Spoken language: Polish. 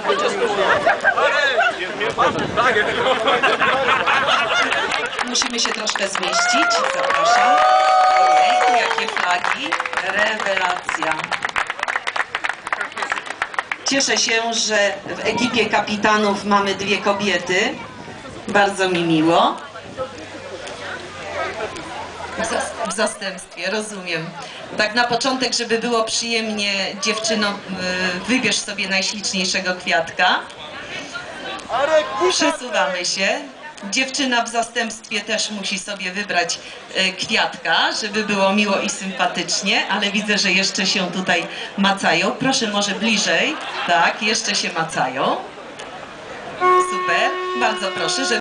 Musimy się troszkę zmieścić. Zapraszam. Ojejku, jakie flagi. Rewelacja. Cieszę się, że w ekipie kapitanów mamy 2 kobiety. Bardzo mi miło. W zastępstwie, rozumiem. Tak na początek, żeby było przyjemnie, dziewczyno, wybierz sobie najśliczniejszego kwiatka. Przesuwamy się. Dziewczyna w zastępstwie też musi sobie wybrać kwiatka, żeby było miło i sympatycznie, ale widzę, że jeszcze się tutaj macają. Proszę może bliżej. Tak, jeszcze się macają. Super, bardzo proszę, żeby